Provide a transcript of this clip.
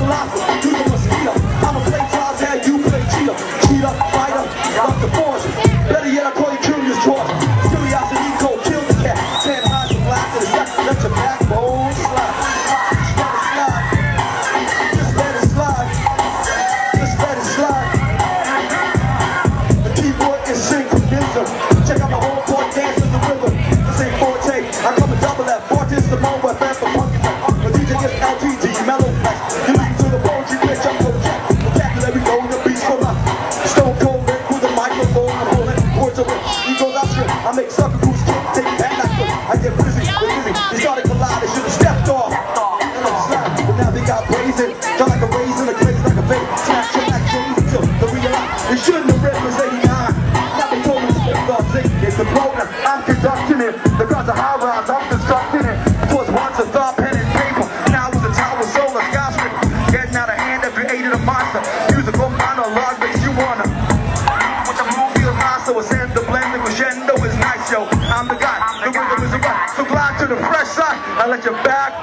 philosophy, you the mosquito. I'ma play Tarzan, you play Cheetah. Cheetah, fighter, rock the force. Better yet, I call you Curious George. Curiosity, cold, kill the cat. 10 highs and blast in the set, let your backbone slide. Just let it slide. Just let it slide. The keyboard is synchronism. Check out my whole point, dance to the rhythm. This ain't forte, I come a double F. Forte is the mode where fans for punky back. The DJ gets LTG, mellow flex. You listen to the poetry, bitch, I'm no jack. Vocabulary go in the beats for life. Stone cold, red with the microphone. I'm holding words of it. He goes out strip. I make sucker crews kick, take that like this. I get busy, with Jimmy. They started colliding, should've stepped off. And I'm slide, but now they got brazen. Done like a raisin, a glaze like a vape. Snatch your back, change until the realize. It shouldn't have read was 89. Now they told me to get off sick. It's the program, I'm conducting it. The gods of high rise, I'm constructing it. It was once a thought, pen and paper. Now it's a tower, solar, skyscraper. Getting out of hand if you aided a monster. Musical monologue makes you wanna. With the movie of mine, so it's in the blend. The crescendo is nice, yo. I'm the guy, the rhythm is a right. So glide to the fresh side, I let your back